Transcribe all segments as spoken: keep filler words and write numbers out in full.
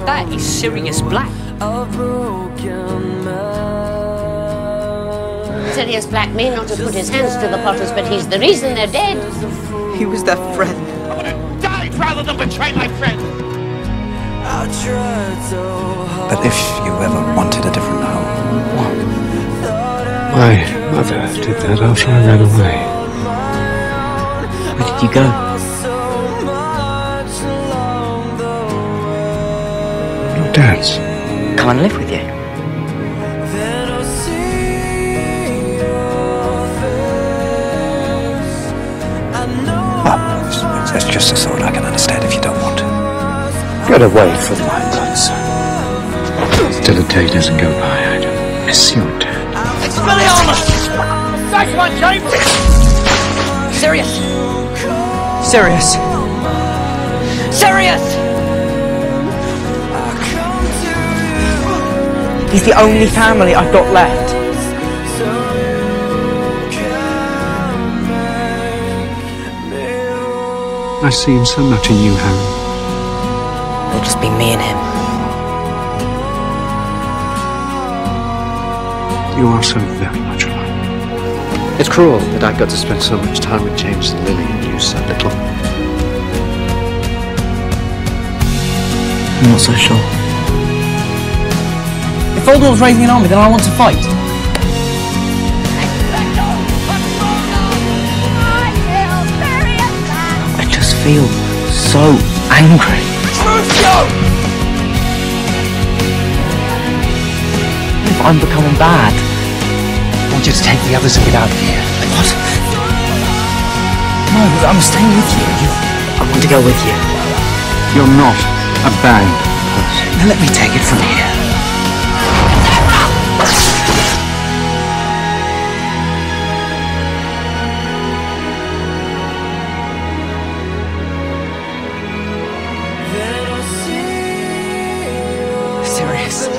That is Sirius Black. Sirius Black may not have put his hands to the Potters, but he's the reason they're dead. He was their friend. I would have died rather than betray my friend. But if you ever wanted a different home, what? My mother did that after I ran away. Where did you go? Your dad's. Come and live with you. Well, it's just a thought I can understand if you don't want to. Get away from my grandson. Still a day doesn't go by, I don't miss your dad. Expelliarmus! That's my James! Sirius! Sirius! Sirius! He's the only family I've got left. I've seen so much in you, Harry. It'll just be me and him. You are so very much alike. It's cruel that I've got to spend so much time with James and Lily and you so little. I'm not so sure. If Voldemort's raising an army, then I want to fight. I just feel so angry. If I'm becoming bad. I want you to take the others and get out of here. What? No, I'm staying with you. you. I want to go with you. You're not a bad person. Now let me take it from here. Sirius.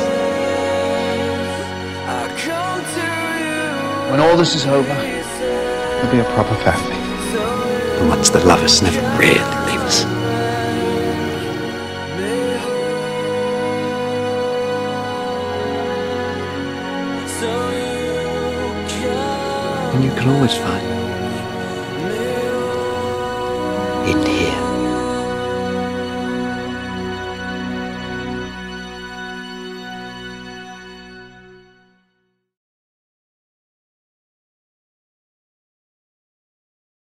When all this is over, we'll be a proper family. The ones that love us never really leave us. And you can always find